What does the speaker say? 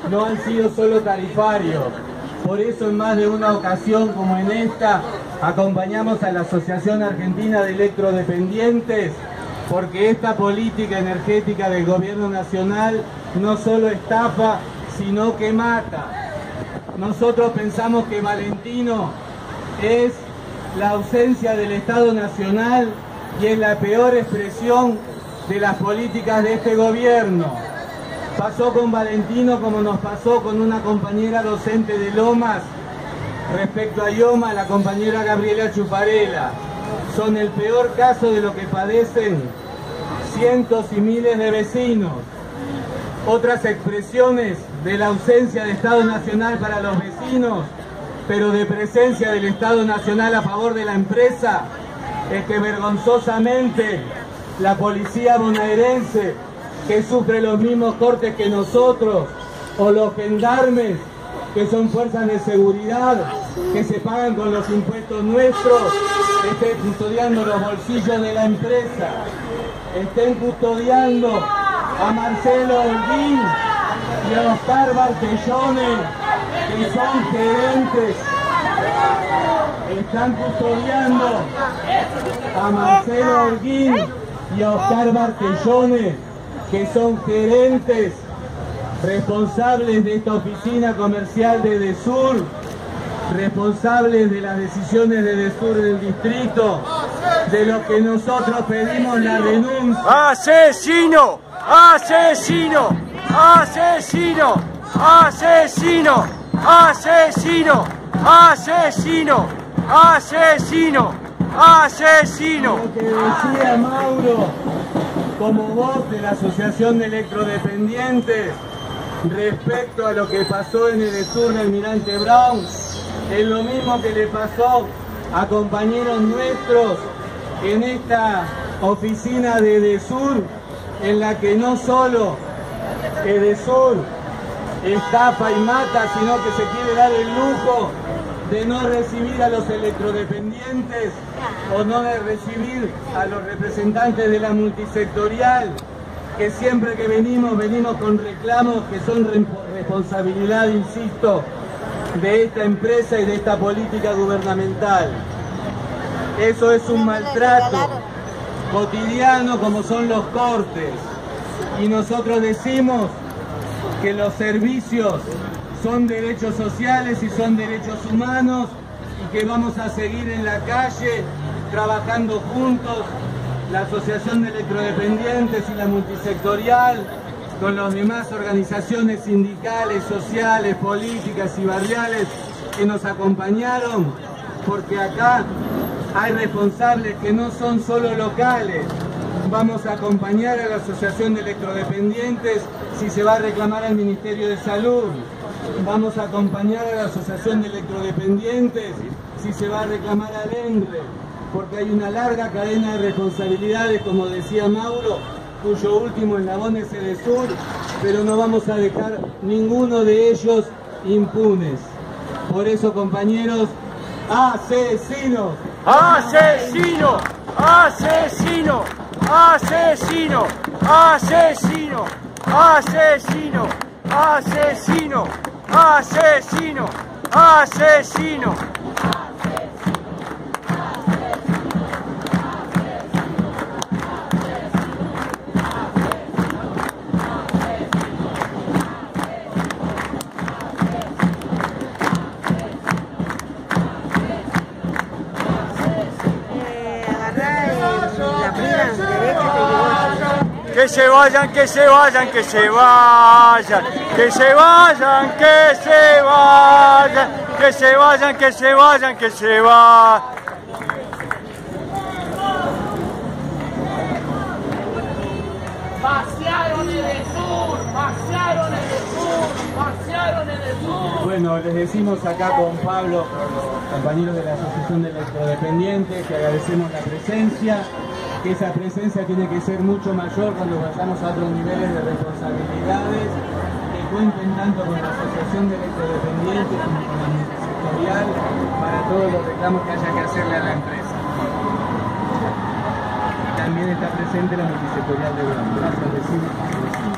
no han sido solo tarifarios. Por eso en más de una ocasión como en esta acompañamos a la Asociación Argentina de Electrodependientes, porque esta política energética del gobierno nacional no solo estafa, sino que mata. Nosotros pensamos que Valentino es la ausencia del Estado Nacional y es la peor expresión de las políticas de este gobierno. Pasó con Valentino como nos pasó con una compañera docente de Lomas respecto a IOMA, la compañera Gabriela Chuparela. Son el peor caso de lo que padecen cientos y miles de vecinos. Otras expresiones de la ausencia de Estado Nacional para los vecinos, pero de presencia del Estado Nacional a favor de la empresa, es que vergonzosamente la policía bonaerense, que sufre los mismos cortes que nosotros, o los gendarmes, que son fuerzas de seguridad, que se pagan con los impuestos nuestros, estén custodiando los bolsillos de la empresa, estén custodiando a Marcelo Holguín y a Oscar Bartellone, que son gerentes, están custodiando a Marcelo Holguín y a Oscar Bartellone, que son gerentes responsables de esta oficina comercial de Edesur, responsables de las decisiones de Edesur del distrito, de lo que nosotros pedimos la renuncia. ¡Asesino! ¡Asesino! ¡Asesino! ¡Asesino! ¡Asesino! ¡Asesino! ¡Asesino! ¡Asesino! Lo que decía Mauro, como voz de la Asociación de Electrodependientes, respecto a lo que pasó en Edesur del Almirante Brown, es lo mismo que le pasó a compañeros nuestros en esta oficina de Edesur, en la que no solo Edesur estafa y mata, sino que se quiere dar el lujo de no recibir a los electrodependientes o no de recibir a los representantes de la multisectorial, que siempre que venimos con reclamos que son responsabilidad, insisto, de esta empresa y de esta política gubernamental. Eso es un maltrato cotidiano como son los cortes. Y nosotros decimos que los servicios son derechos sociales y son derechos humanos y que vamos a seguir en la calle trabajando juntos, la Asociación de Electrodependientes y la multisectorial, con las demás organizaciones sindicales, sociales, políticas y barriales que nos acompañaron, porque acá hay responsables que no son solo locales. Vamos a acompañar a la Asociación de Electrodependientes si se va a reclamar al Ministerio de Salud. Vamos a acompañar a la Asociación de Electrodependientes si se va a reclamar al ENRE, porque hay una larga cadena de responsabilidades, como decía Mauro, cuyo último eslabón es Edesur, pero no vamos a dejar ninguno de ellos impunes. Por eso, compañeros, ¡asesinos! ¡Asesino! ¡Asesino! ¡Asesino! ¡Asesino! ¡Asesino! ¡Asesino! ¡Asesino! ¡Asesino! Que se vayan, que se vayan, que se vayan, que se vayan, que se vayan, que se vayan, que se vayan, que se vayan. Vaciaron Edesur, vaciaron Edesur, vaciaron Edesur. Bueno, les decimos acá con Pablo, compañeros de la Asociación de Electrodependientes, que agradecemos la presencia, que esa presencia tiene que ser mucho mayor cuando vayamos a otros niveles de responsabilidades, que cuenten tanto con la Asociación de Electrodependientes como con la multisectorial para todos los reclamos que haya que hacerle a la empresa. También está presente la multisectorial de Brown. Gracias, vecinos.